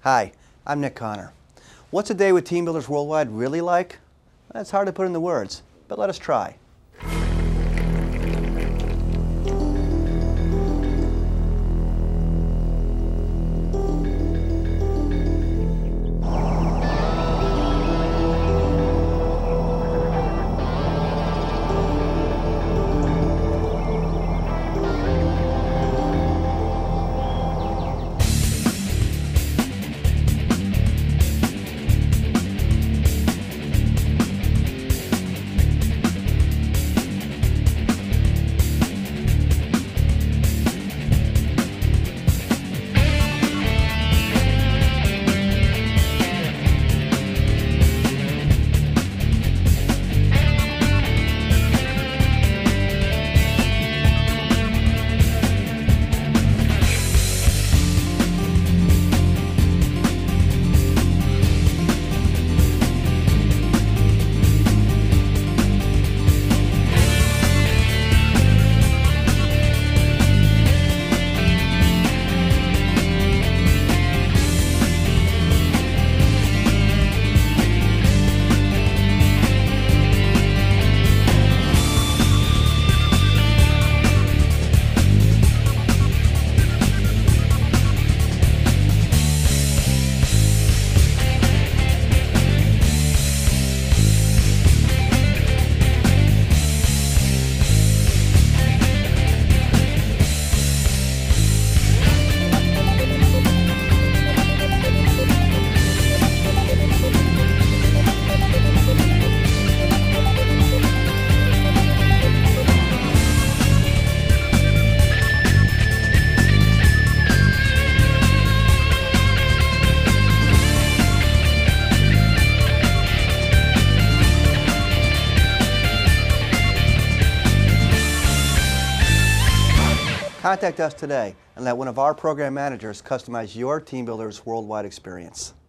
Hi, I'm Nick Connor. What's a day with TeamBuilders Worldwide really like? It's hard to put into words, but let us try. Contact us today and let one of our program managers customize your TeamBuilders Worldwide experience.